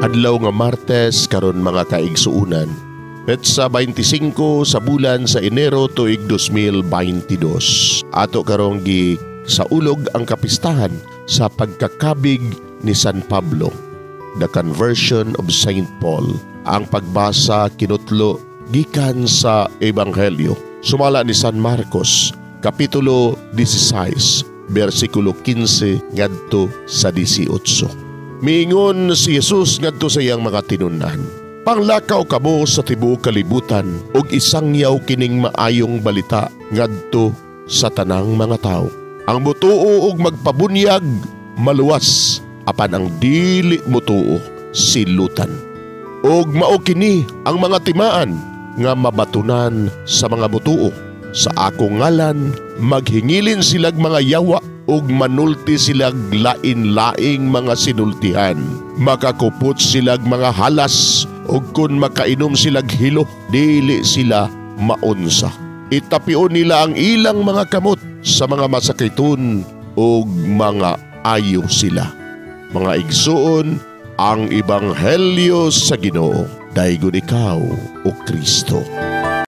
Adlaw nga Martes karon mga kaigsuunan. Petsa 25 sa bulan sa Enero tuig 2022. Ato karong gi sa ulog ang kapistahan sa pagkakabig ni San Pablo, the conversion of Saint Paul. Ang pagbasa kinutlo gikan sa Ebanghelyo sumala ni San Marcos, Kapitulo 16, versikulo 15 ngadto sa 18. Miingon si Jesus ngadto sa iyang mga tinunan, "Panglakaw kamo sa tibuok kalibutan ug isangyaw kining maayong balita ngadto sa tanang mga tao. Ang mutuo ug magpabunyag maluwas, apan ang dili mutuo silutan. Ug mao kini ang mga timaan nga mabatunan sa mga mutuo. Sa akong ngalan maghingilin silag mga yawa ug manulti silag lain-laing mga sinultihan. Makakupot silag mga halas ug kun makainom silag hilo, dili sila maunsa. Itapion nila ang ilang mga kamot sa mga masakiton ug mga ayo sila." Mga igsuon, ang Ebanghelyo sa Ginoo. Dayon ikaw, O Kristo.